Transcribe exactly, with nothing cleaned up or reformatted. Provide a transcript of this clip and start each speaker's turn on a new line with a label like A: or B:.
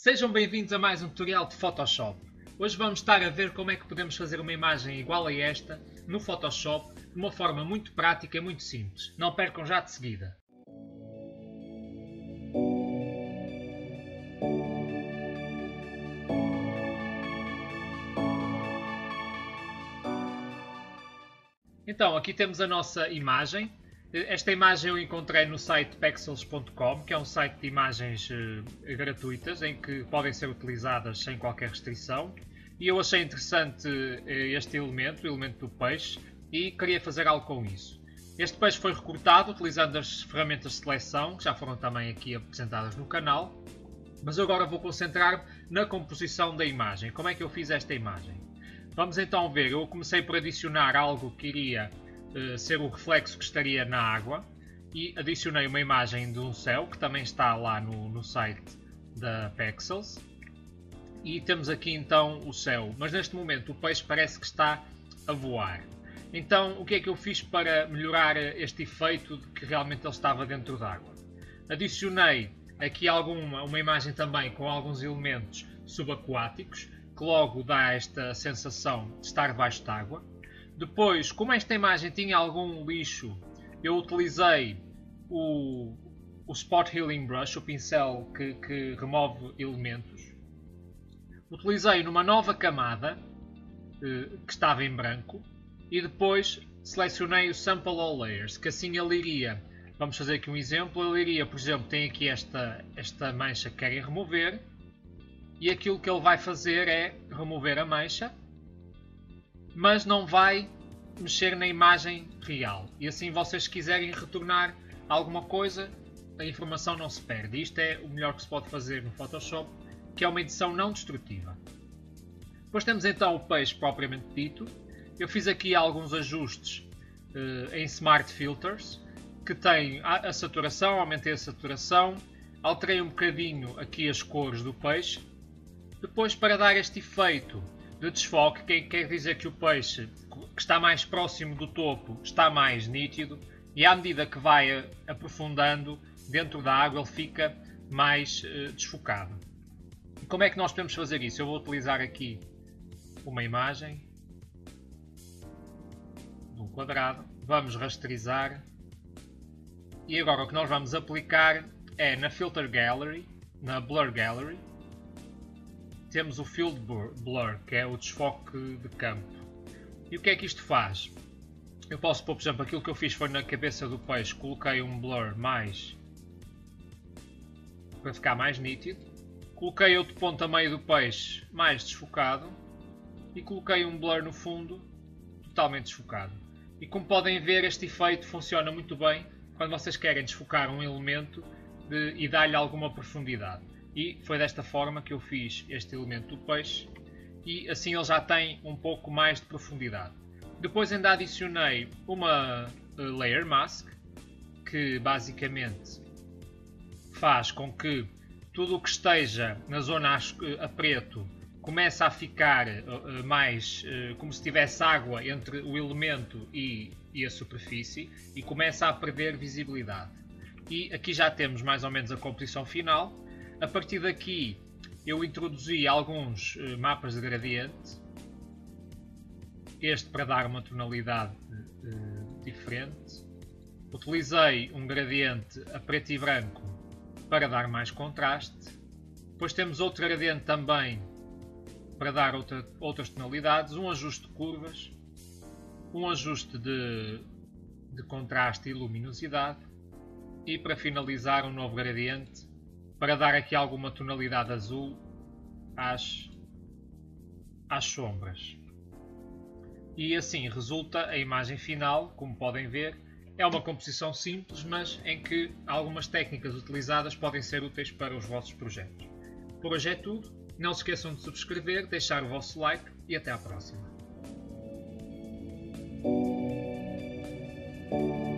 A: Sejam bem-vindos a mais um tutorial de Photoshop. Hoje vamos estar a ver como é que podemos fazer uma imagem igual a esta no Photoshop de uma forma muito prática e muito simples. Não percam já de seguida. Então, aqui temos a nossa imagem. Esta imagem eu encontrei no site pexels ponto com, que é um site de imagens eh, gratuitas, em que podem ser utilizadas sem qualquer restrição. E eu achei interessante eh, este elemento, o elemento do peixe, e queria fazer algo com isso. Este peixe foi recortado utilizando as ferramentas de seleção, que já foram também aqui apresentadas no canal. Mas eu agora vou concentrar-me na composição da imagem. Como é que eu fiz esta imagem? Vamos então ver. Eu comecei por adicionar algo que iria uh, ser o reflexo que estaria na água e adicionei uma imagem de um céu que também está lá no, no site da Pexels. E temos aqui então o céu, mas neste momento o peixe parece que está a voar. Então o que é que eu fiz para melhorar este efeito de que realmente ele estava dentro d'água? Adicionei aqui alguma, uma imagem também com alguns elementos subaquáticos, que logo dá esta sensação de estar debaixo d'água. Depois, como esta imagem tinha algum lixo, eu utilizei o, o Spot Healing Brush, o pincel que, que remove elementos. Utilizei numa nova camada, eh, que estava em branco, e depois selecionei o Sample All Layers, que assim ele iria, vamos fazer aqui um exemplo, ele iria, por exemplo, tem aqui esta, esta mancha que querem remover, e aquilo que ele vai fazer é remover a mancha, mas não vai mexer na imagem real. E assim vocês se quiserem retornar alguma coisa, a informação não se perde. Isto é o melhor que se pode fazer no Photoshop, que é uma edição não destrutiva. Depois temos então o peixe propriamente dito. Eu fiz aqui alguns ajustes uh, em Smart Filters, que tem a, a saturação, aumentei a saturação, alterei um bocadinho aqui as cores do peixe. Depois, para dar este efeito de desfoque, que quer dizer que o peixe que está mais próximo do topo está mais nítido, e à medida que vai aprofundando dentro da água ele fica mais uh, desfocado. E como é que nós podemos fazer isso? Eu vou utilizar aqui uma imagem de um quadrado, vamos rasterizar, e agora o que nós vamos aplicar é na Filter Gallery, na Blur Gallery, temos o Field Blur, que é o desfoque de campo. E o que é que isto faz? Eu posso pôr, por exemplo, aquilo que eu fiz foi na cabeça do peixe, coloquei um blur mais para ficar mais nítido. Coloquei outro ponto a meio do peixe mais desfocado e coloquei um blur no fundo totalmente desfocado. E como podem ver, este efeito funciona muito bem quando vocês querem desfocar um elemento de, e dar-lhe alguma profundidade. E foi desta forma que eu fiz este elemento do peixe, e assim ele já tem um pouco mais de profundidade. Depois ainda adicionei uma Layer Mask, que basicamente faz com que tudo o que esteja na zona a preto comece a ficar mais como se tivesse água entre o elemento e, e a superfície, e começa a perder visibilidade. E aqui já temos mais ou menos a composição final. A partir daqui eu introduzi alguns uh, mapas de gradiente, este para dar uma tonalidade uh, diferente. Utilizei um gradiente a preto e branco para dar mais contraste. Depois temos outro gradiente também para dar outra, outras tonalidades, um ajuste de curvas, um ajuste de, de contraste e luminosidade, e para finalizar um novo gradiente para dar aqui alguma tonalidade azul às, às sombras. E assim resulta a imagem final, como podem ver. É uma composição simples, mas em que algumas técnicas utilizadas podem ser úteis para os vossos projetos. Por hoje é tudo. Não se esqueçam de subscrever, deixar o vosso like e até à próxima.